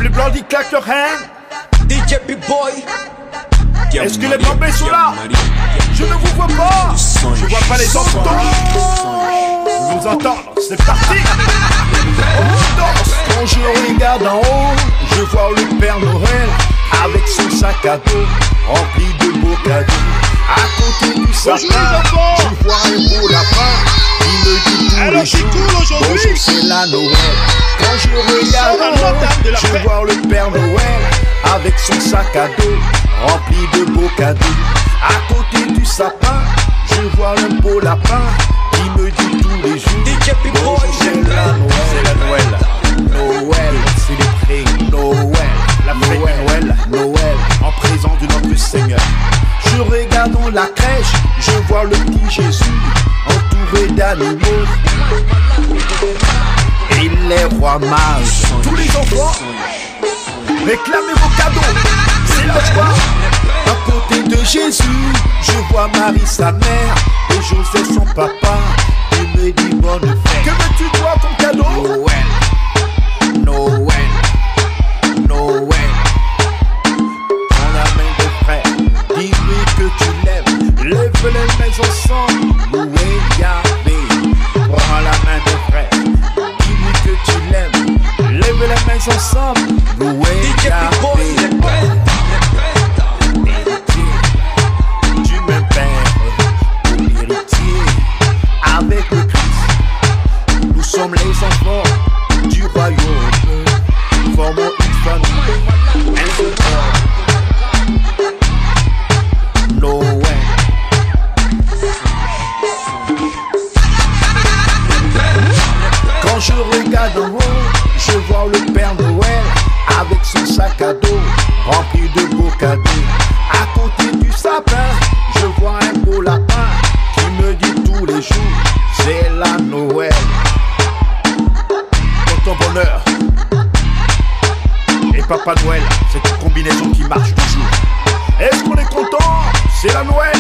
les bandits claquent leur haine. DJ B-Boy. Est-ce que les bambés sont là? Je ne vous vois pas. Je vois pas les enfants. Vous nous entendre, c'est parti. On danse. Quand je regarde en haut, je vois le Père Noël avec son sac à dos rempli de beaux cadeaux. À côté du sapin, je vois un beau lapin qui me dit tous les jours bonjour, c'est la Noël. Quand je regarde en haut, je vois le Père Noël avec son sac à dos rempli de beaux cadeaux. À côté du sapin, je vois un beau lapin qui me dit tous les jours bonjour, c'est la Noël. C'est la Noël. Noël, célébrer Noël. La fête de Noël, Noël, en présence de notre Seigneur. Je regarde dans la crèche, je vois le petit Jésus entouré d'animaux. Et les rois mages, tous les enfants, réclamez vos cadeaux, c'est la joie. À côté de Jésus, je vois Marie sa mère et Joseph son papa. Il me dit bonne fête. Que veux-tu toi comme cadeau? Noël, Noël, Noël. Prends la main de frère, dis-lui que tu l'aimes. Lève les mains ensemble, louez Yahvé. Prends la main de frère, dis-lui que tu l'aimes. Lève les mains ensemble, louez Yahvé. Tu me perds, héritier, avec le Christ. Nous sommes les enfants du royaume, formons une famille, un seul corps. Noël. Quand je regarde en haut, je vois le Père Noël avec son sac à dos rempli de beaux cadeaux. À côté du sapin, je vois un beau lapin qui me dit tous les jours, c'est la Noël. Pour ton bonheur et Papa Noël, c'est une combinaison qui marche toujours. Est-ce qu'on est content? C'est la Noël.